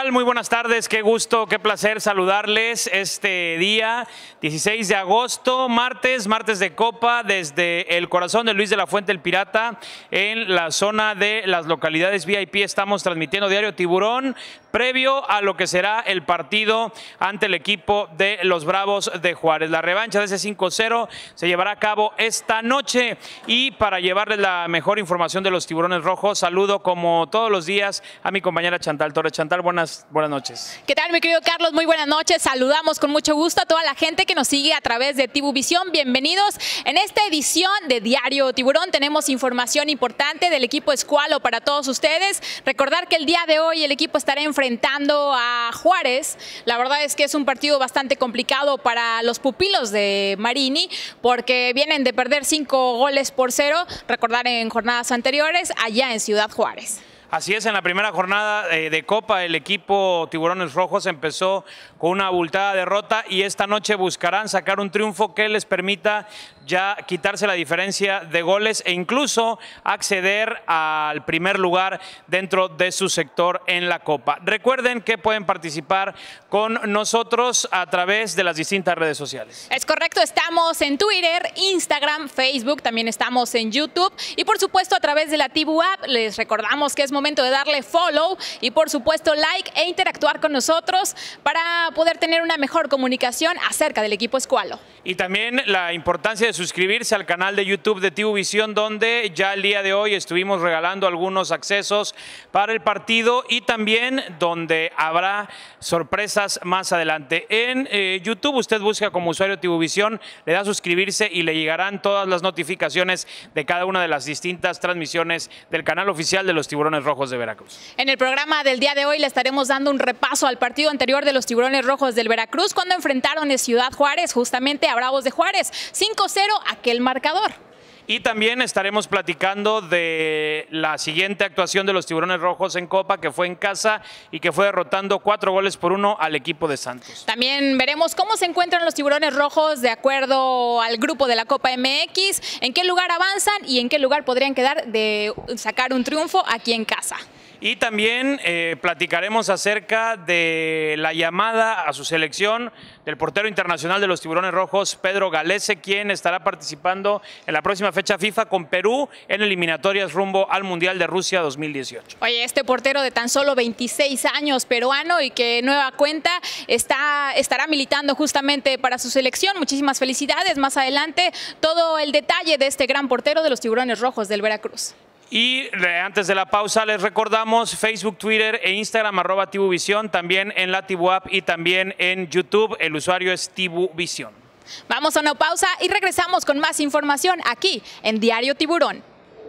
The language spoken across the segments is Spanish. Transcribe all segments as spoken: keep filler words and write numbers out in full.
tal? Muy buenas tardes, qué gusto, qué placer saludarles este día, dieciséis de agosto, martes, martes de Copa, desde el corazón de Luis de la Fuente el Pirata, en la zona de las localidades V I P. Estamos transmitiendo Diario Tiburón, previo a lo que será el partido ante el equipo de los Bravos de Juárez. La revancha de ese cinco cero se llevará a cabo esta noche, y para llevarles la mejor información de los Tiburones Rojos, saludo como todos los días a mi compañera Chantal Torres. Chantal, buenas, buenas noches. ¿Qué tal, mi querido Carlos? Muy buenas noches. Saludamos con mucho gusto a toda la gente que nos sigue a través de Tibuvisión. Bienvenidos. En esta edición de Diario Tiburón tenemos información importante del equipo Escualo para todos ustedes. Recordar que el día de hoy el equipo estará enfrentando a Juárez. La verdad es que es un partido bastante complicado para los pupilos de Marini, porque vienen de perder cinco goles por cero, recordar en jornadas anteriores, allá en Ciudad Juárez. Así es, en la primera jornada eh, de Copa el equipo Tiburones Rojos empezó con una abultada derrota, y esta noche buscarán sacar un triunfo que les permita ya quitarse la diferencia de goles e incluso acceder al primer lugar dentro de su sector en la Copa. Recuerden que pueden participar con nosotros a través de las distintas redes sociales. Es correcto, estamos en Twitter, Instagram, Facebook, también estamos en YouTube y por supuesto a través de la Tibu App. Les recordamos que es momento de darle follow y por supuesto like e interactuar con nosotros para poder tener una mejor comunicación acerca del equipo Escualo. Y también la importancia de suscribirse al canal de YouTube de Tibuvisión, donde ya el día de hoy estuvimos regalando algunos accesos para el partido y también donde habrá sorpresas más adelante. En eh, YouTube usted busca como usuario Tibuvisión, le da a suscribirse y le llegarán todas las notificaciones de cada una de las distintas transmisiones del canal oficial de los Tiburones Rojos de Veracruz. En el programa del día de hoy le estaremos dando un repaso al partido anterior de los Tiburones Rojos del Veracruz, cuando enfrentaron en Ciudad Juárez justamente a Bravos de Juárez. cinco cero aquel marcador. Y también estaremos platicando de la siguiente actuación de los Tiburones Rojos en Copa, que fue en casa y que fue derrotando cuatro goles por uno al equipo de Santos. También veremos cómo se encuentran los Tiburones Rojos de acuerdo al grupo de la Copa M X, en qué lugar avanzan y en qué lugar podrían quedar de sacar un triunfo aquí en casa. Y también eh, platicaremos acerca de la llamada a su selección del portero internacional de los Tiburones Rojos, Pedro Galese, quien estará participando en la próxima fecha FIFA con Perú en eliminatorias rumbo al Mundial de Rusia dos mil dieciocho. Oye, este portero de tan solo veintiséis años, peruano, y que nueva cuenta está, estará militando justamente para su selección. Muchísimas felicidades. Más adelante todo el detalle de este gran portero de los Tiburones Rojos del Veracruz. Y antes de la pausa les recordamos Facebook, Twitter e Instagram arroba Tibuvisión, también en la Tibu App y también en YouTube el usuario es Tibuvisión. Vamos a una pausa y regresamos con más información aquí en Diario Tiburón.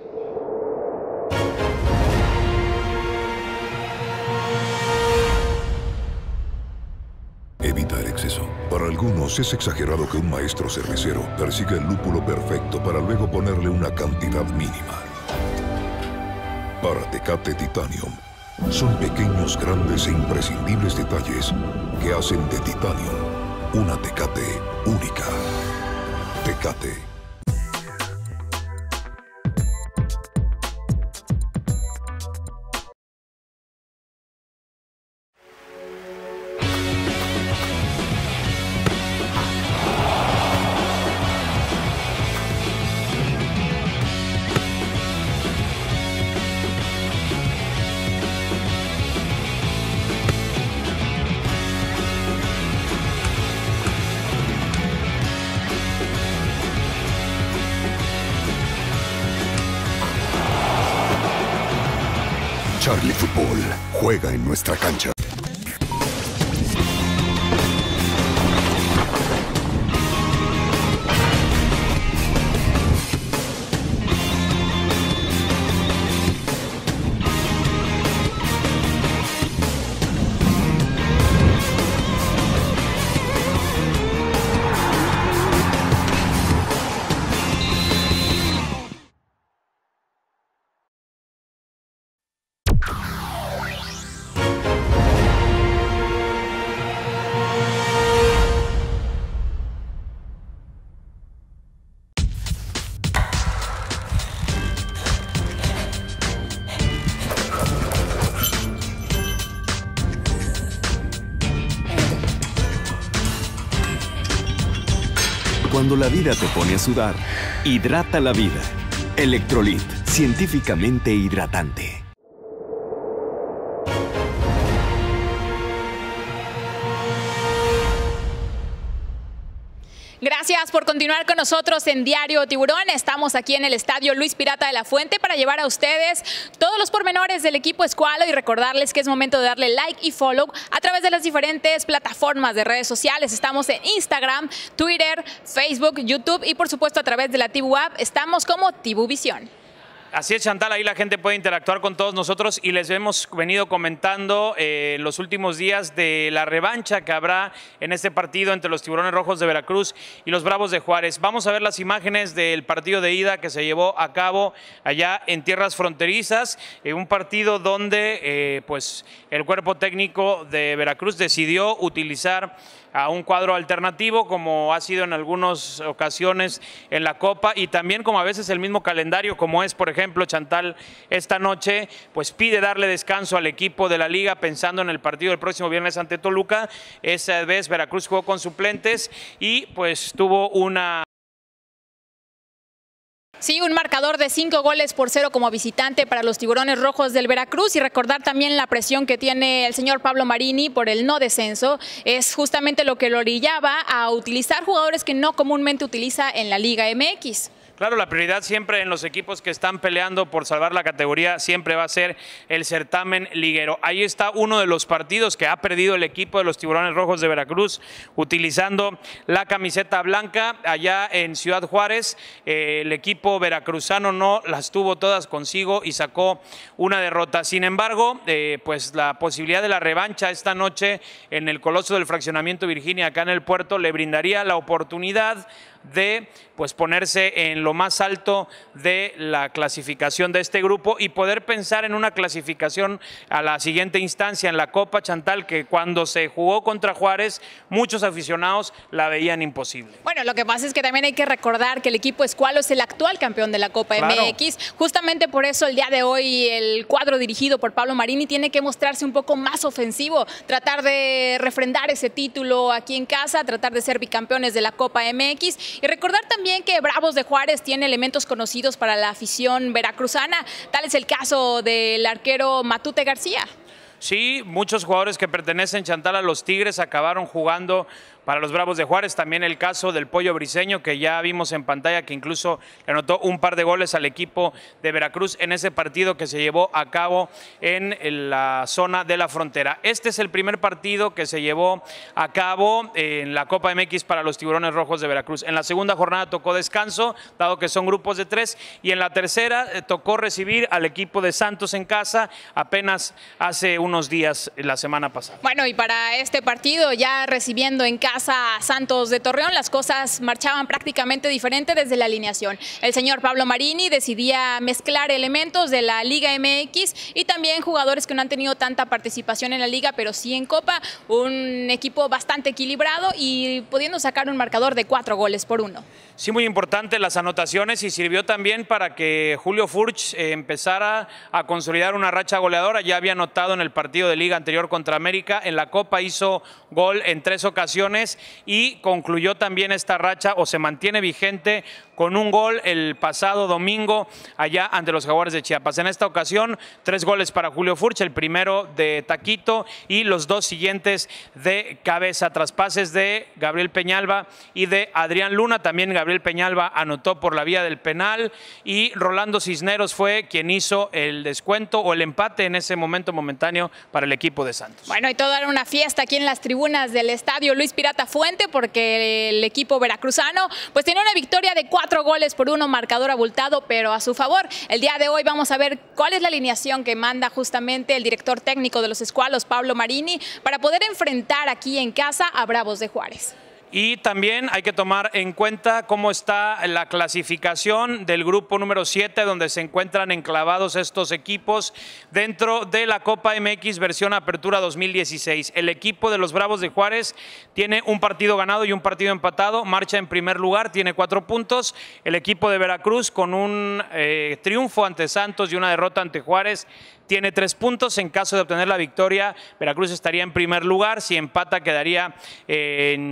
Evita el exceso. Para algunos es exagerado que un maestro cervecero persiga el lúpulo perfecto para luego ponerle una cantidad mínima. Para Tecate Titanium, son pequeños, grandes e imprescindibles detalles que hacen de Titanium una Tecate única. Tecate. Charlie Fútbol juega en nuestra cancha. Cuando la vida te pone a sudar, hidrata la vida. Electrolit, científicamente hidratante. Gracias por continuar con nosotros en Diario Tiburón. Estamos aquí en el Estadio Luis Pirata de la Fuente para llevar a ustedes todos los pormenores del equipo Escualo y recordarles que es momento de darle like y follow a través de las diferentes plataformas de redes sociales. Estamos en Instagram, Twitter, Facebook, YouTube y por supuesto a través de la Tibu App. Estamos como Tibuvisión. Así es, Chantal, ahí la gente puede interactuar con todos nosotros y les hemos venido comentando eh, los últimos días de la revancha que habrá en este partido entre los Tiburones Rojos de Veracruz y los Bravos de Juárez. Vamos a ver las imágenes del partido de ida que se llevó a cabo allá en tierras fronterizas, eh, un partido donde eh, pues el cuerpo técnico de Veracruz decidió utilizar a un cuadro alternativo como ha sido en algunas ocasiones en la Copa y también como a veces el mismo calendario como es por ejemplo Chantal esta noche pues pide darle descanso al equipo de la liga pensando en el partido del próximo viernes ante Toluca. Esa vez Veracruz jugó con suplentes y pues tuvo una... Sí, un marcador de cinco goles por cero como visitante para los Tiburones Rojos del Veracruz y recordar también la presión que tiene el señor Pablo Marini por el no descenso. Es justamente lo que lo orillaba a utilizar jugadores que no comúnmente utiliza en la Liga M X. Claro, la prioridad siempre en los equipos que están peleando por salvar la categoría siempre va a ser el certamen liguero. Ahí está uno de los partidos que ha perdido el equipo de los Tiburones Rojos de Veracruz utilizando la camiseta blanca allá en Ciudad Juárez. Eh, el equipo veracruzano no las tuvo todas consigo y sacó una derrota. Sin embargo, eh, pues la posibilidad de la revancha esta noche en el Coloso del Fraccionamiento Virginia acá en el puerto le brindaría la oportunidad de pues ponerse en lo más alto de la clasificación de este grupo y poder pensar en una clasificación a la siguiente instancia en la Copa, Chantal, que cuando se jugó contra Juárez muchos aficionados la veían imposible. Bueno, lo que pasa es que también hay que recordar que el equipo Escualo es el actual campeón de la Copa claro. M X, justamente por eso el día de hoy el cuadro dirigido por Pablo Marini tiene que mostrarse un poco más ofensivo, tratar de refrendar ese título aquí en casa, tratar de ser bicampeones de la Copa M X. Y recordar también que Bravos de Juárez tiene elementos conocidos para la afición veracruzana, tal es el caso del arquero Matute García. Sí, muchos jugadores que pertenecen, Chantal, a los Tigres acabaron jugando para los Bravos de Juárez. También el caso del Pollo Briseño, que ya vimos en pantalla, que incluso le anotó un par de goles al equipo de Veracruz en ese partido que se llevó a cabo en la zona de la frontera. Este es el primer partido que se llevó a cabo en la Copa M X para los Tiburones Rojos de Veracruz. En la segunda jornada tocó descanso, dado que son grupos de tres, y en la tercera eh, tocó recibir al equipo de Santos en casa apenas hace unos días, la semana pasada. Bueno, y para este partido, ya recibiendo en casa a Santos de Torreón, las cosas marchaban prácticamente diferente desde la alineación. El señor Pablo Marini decidía mezclar elementos de la Liga M X y también jugadores que no han tenido tanta participación en la Liga, pero sí en Copa. Un equipo bastante equilibrado y pudiendo sacar un marcador de cuatro goles por uno. Sí, muy importante las anotaciones y sirvió también para que Julio Furch eh, empezara a consolidar una racha goleadora. Ya había anotado en el partido de Liga anterior contra América. En la Copa hizo gol en tres ocasiones y concluyó también esta racha o se mantiene vigente con un gol el pasado domingo allá ante los Jaguares de Chiapas. En esta ocasión, tres goles para Julio Furch, el primero de taquito y los dos siguientes de cabeza, tras pases de Gabriel Peñalba y de Adrián Luna. También Gabriel Peñalba anotó por la vía del penal y Rolando Cisneros fue quien hizo el descuento o el empate en ese momento momentáneo para el equipo de Santos. Bueno, y todo era una fiesta aquí en las tribunas del Estadio Luis Pirata Fuente porque el equipo veracruzano pues tiene una victoria de cuatro goles por uno, marcador abultado, pero a su favor. El día de hoy vamos a ver cuál es la alineación que manda justamente el director técnico de los Escualos, Pablo Marini, para poder enfrentar aquí en casa a Bravos de Juárez. Y también hay que tomar en cuenta cómo está la clasificación del grupo número siete, donde se encuentran enclavados estos equipos dentro de la Copa M X versión Apertura dos mil dieciséis. El equipo de los Bravos de Juárez tiene un partido ganado y un partido empatado, marcha en primer lugar, tiene cuatro puntos. El equipo de Veracruz con un eh, triunfo ante Santos y una derrota ante Juárez tiene tres puntos. En caso de obtener la victoria, Veracruz estaría en primer lugar. Si empata, quedaría eh, en segundo lugar.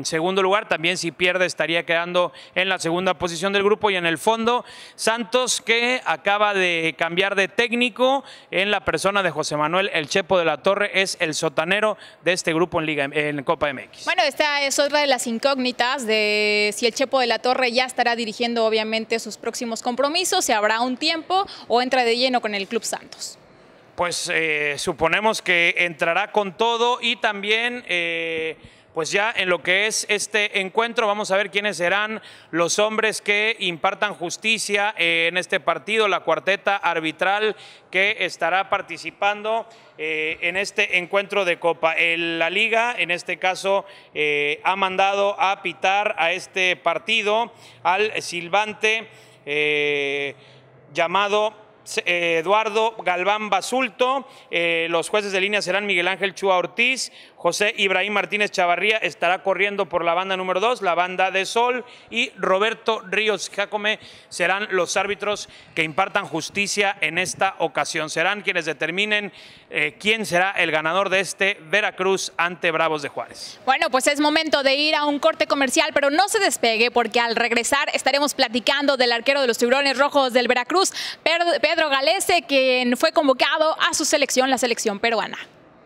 lugar. También si pierde estaría quedando en la segunda posición del grupo. Y en el fondo, Santos, que acaba de cambiar de técnico en la persona de José Manuel El Chepo de la Torre, es el sotanero de este grupo en Liga en Copa M X. Bueno, esta es otra de las incógnitas de si el Chepo de la Torre ya estará dirigiendo obviamente sus próximos compromisos, si habrá un tiempo o entra de lleno con el Club Santos. Pues eh, suponemos que entrará con todo y también eh, pues ya en lo que es este encuentro vamos a ver quiénes serán los hombres que impartan justicia en este partido, la cuarteta arbitral que estará participando eh, en este encuentro de Copa. El, la Liga, en este caso, eh, ha mandado a pitar a este partido al silbante eh, llamado Eduardo Galván Basulto. Eh, los jueces de línea serán Miguel Ángel Chua Ortiz, José Ibrahim Martínez Chavarría estará corriendo por la banda número dos, la banda de Sol, y Roberto Ríos Jacome serán los árbitros que impartan justicia en esta ocasión. Serán quienes determinen eh, quién será el ganador de este Veracruz ante Bravos de Juárez. Bueno, pues es momento de ir a un corte comercial, pero no se despegue porque al regresar estaremos platicando del arquero de los Tiburones Rojos del Veracruz, Pedro Galese, quien fue convocado a su selección, la selección peruana.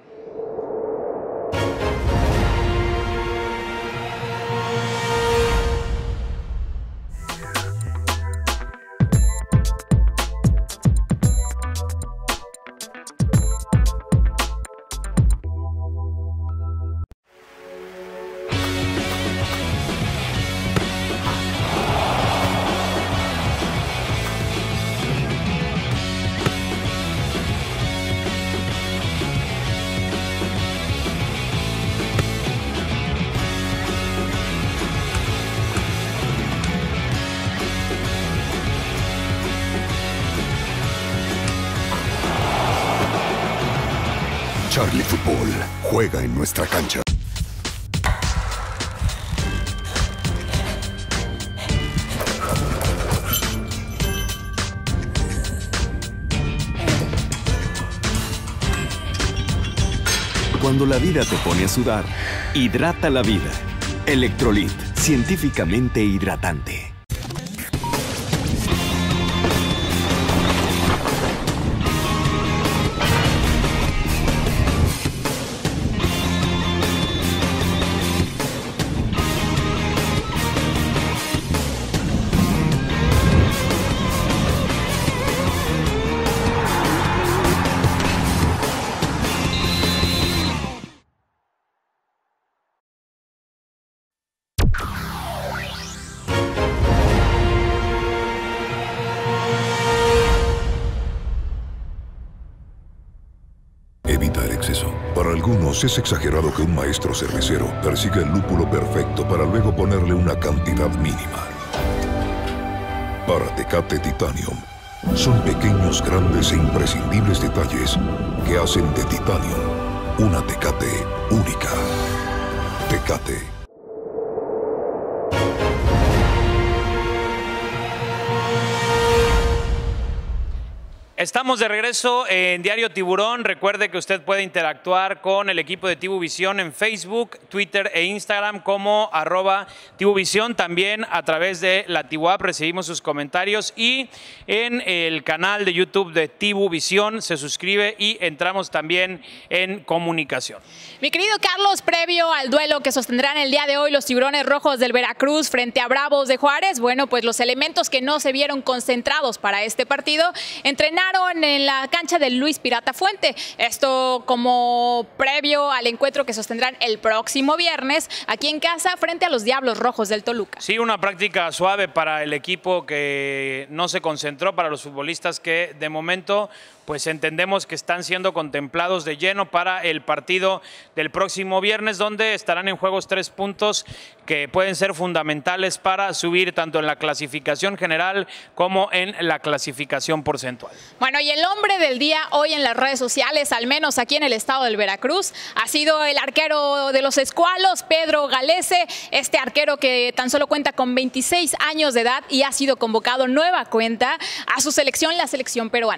Charlie Fútbol juega en nuestra cancha. Cuando la vida te pone a sudar, hidrata la vida. Electrolit, científicamente hidratante. Evita el exceso. Para algunos es exagerado que un maestro cervecero persiga el lúpulo perfecto para luego ponerle una cantidad mínima. Para Tecate Titanium, son pequeños, grandes e imprescindibles detalles que hacen de Titanium una Tecate única. Tecate. Estamos de regreso en Diario Tiburón. Recuerde que usted puede interactuar con el equipo de Tibuvisión en Facebook, Twitter e Instagram como arroba Tibuvisión. También a través de la Tibuap recibimos sus comentarios y en el canal de YouTube de Tibuvisión se suscribe y entramos también en comunicación. Mi querido Carlos, previo al duelo que sostendrán el día de hoy los Tiburones Rojos del Veracruz frente a Bravos de Juárez, bueno, pues los elementos que no se vieron concentrados para este partido entrenaron en la cancha de Luis Pirata Fuente. Esto como previo al encuentro que sostendrán el próximo viernes aquí en casa frente a los Diablos Rojos del Toluca. Sí, una práctica suave para el equipo que no se concentró, para los futbolistas que de momento pues entendemos que están siendo contemplados de lleno para el partido del próximo viernes, donde estarán en juegos tres puntos que pueden ser fundamentales para subir tanto en la clasificación general como en la clasificación porcentual. Bueno, y el hombre del día hoy en las redes sociales, al menos aquí en el estado del Veracruz, ha sido el arquero de los Escualos, Pedro Galese, este arquero que tan solo cuenta con veintiséis años de edad y ha sido convocado nueva cuenta a su selección, la selección peruana.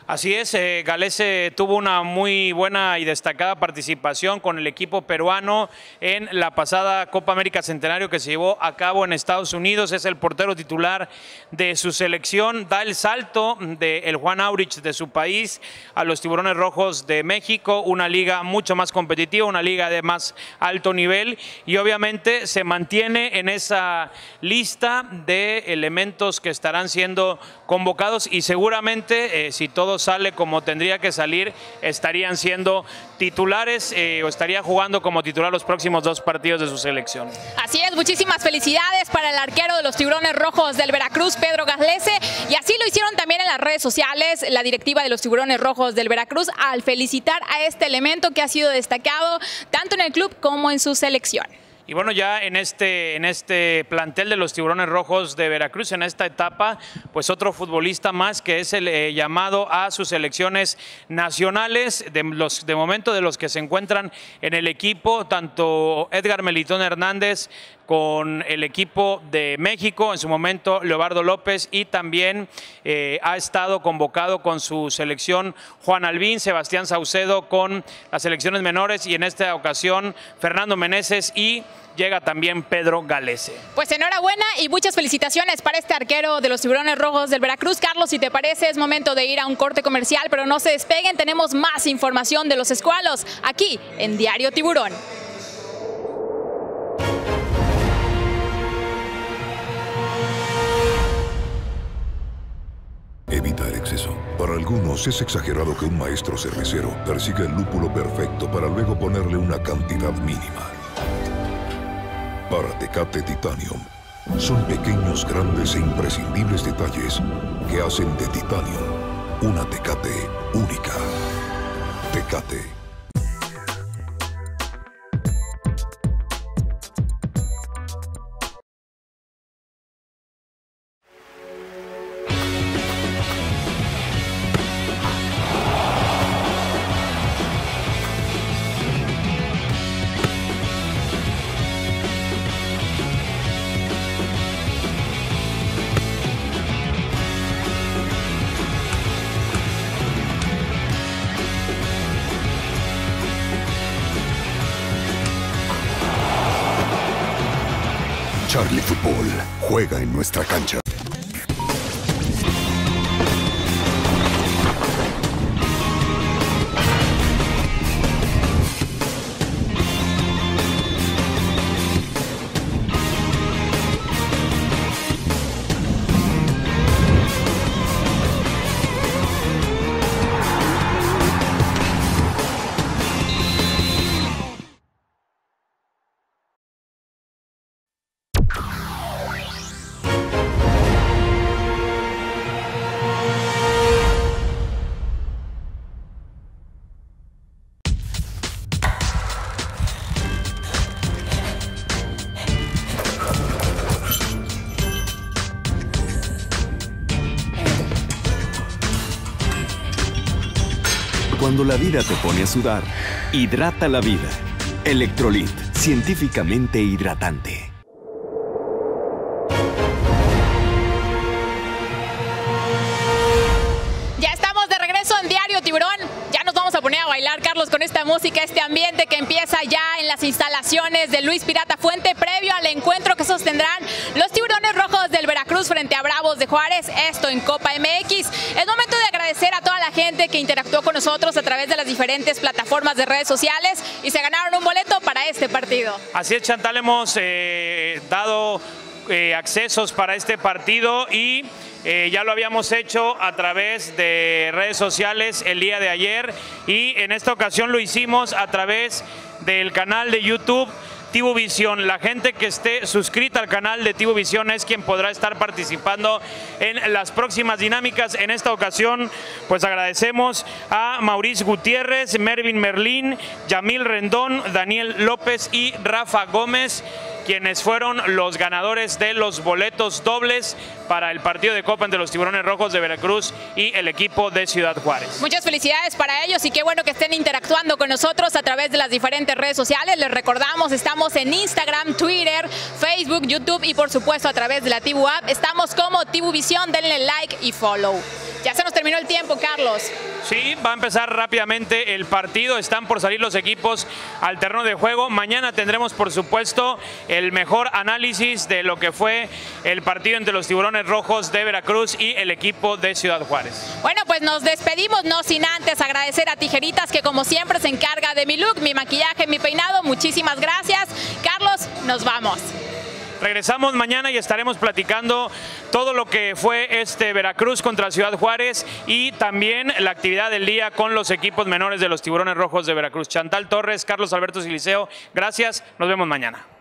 Así es, eh, Galese tuvo una muy buena y destacada participación con el equipo peruano en la pasada Copa América Centenario que se llevó a cabo en Estados Unidos. Es el portero titular de su selección, da el salto del Juan Aurich de su país a los Tiburones Rojos de México, una liga mucho más competitiva, una liga de más alto nivel, y obviamente se mantiene en esa lista de elementos que estarán siendo convocados y seguramente eh, si todo sale como tendría que salir, estarían siendo titulares eh, o estaría jugando como titular los próximos dos partidos de su selección. Así es, muchísimas felicidades para el arquero de los Tiburones Rojos del Veracruz, Pedro Galese, y así lo hicieron también en las redes sociales la directiva de los Tiburones Rojos del Veracruz al felicitar a este elemento que ha sido destacado tanto en el club como en su selección. Y bueno, ya en este, en este plantel de los Tiburones Rojos de Veracruz, en esta etapa, pues otro futbolista más que es el eh, llamado a sus selecciones nacionales, de, los, de momento de los que se encuentran en el equipo, tanto Edgar Melitón Hernández con el equipo de México, en su momento Leobardo López, y también eh, ha estado convocado con su selección Juan Albín, Sebastián Saucedo con las selecciones menores, y en esta ocasión Fernando Meneses, y llega también Pedro Galese. Pues enhorabuena y muchas felicitaciones para este arquero de los Tiburones Rojos del Veracruz. Carlos, si te parece, es momento de ir a un corte comercial, pero no se despeguen, tenemos más información de los escualos aquí en Diario Tiburón. Evita el exceso. Para algunos es exagerado que un maestro cervecero persiga el lúpulo perfecto para luego ponerle una cantidad mínima. Para Tecate Titanium, son pequeños, grandes e imprescindibles detalles que hacen de Titanium una Tecate única. Tecate. Charlie Fútbol juega en nuestra cancha. Cuando la vida te pone a sudar, hidrata la vida. Electrolit, científicamente hidratante. Ya estamos de regreso en Diario Tiburón. Ya nos vamos a poner a bailar, Carlos, con esta música, este ambiente que empieza ya en las instalaciones de Luis Pirata Fuente, previo al encuentro que sostendrán los Tiburones Rojos del Veracruz frente a Bravos de Juárez, esto en Copa M X. Es momento de agradecer a toda la gente que interactuó con nosotros a través de las diferentes plataformas de redes sociales y se ganaron un boleto para este partido. Así es, Chantal, hemos eh, dado eh, accesos para este partido y Eh, ya lo habíamos hecho a través de redes sociales el día de ayer y en esta ocasión lo hicimos a través del canal de YouTube Tibuvisión. La gente que esté suscrita al canal de Tibuvisión es quien podrá estar participando en las próximas dinámicas. En esta ocasión, pues agradecemos a Mauricio Gutiérrez, Mervin Merlín, Yamil Rendón, Daniel López y Rafa Gómez, quienes fueron los ganadores de los boletos dobles para el partido de Copa entre los Tiburones Rojos de Veracruz y el equipo de Ciudad Juárez. Muchas felicidades para ellos y qué bueno que estén interactuando con nosotros a través de las diferentes redes sociales. Les recordamos, estamos en Instagram, Twitter, Facebook, YouTube y por supuesto a través de la Tibu App. Estamos como Tibuvisión, denle like y follow. Ya se nos terminó el tiempo, Carlos. Sí, va a empezar rápidamente el partido. Están por salir los equipos al terreno de juego. Mañana tendremos, por supuesto, el mejor análisis de lo que fue el partido entre los Tiburones Rojos de Veracruz y el equipo de Ciudad Juárez. Bueno, pues nos despedimos, no sin antes agradecer a Tijeritas, que como siempre se encarga de mi look, mi maquillaje, mi peinado. Muchísimas gracias. Carlos, nos vamos. Regresamos mañana y estaremos platicando todo lo que fue este Veracruz contra Ciudad Juárez y también la actividad del día con los equipos menores de los Tiburones Rojos de Veracruz. Chantal Torres, Carlos Alberto Siliceo, gracias, nos vemos mañana.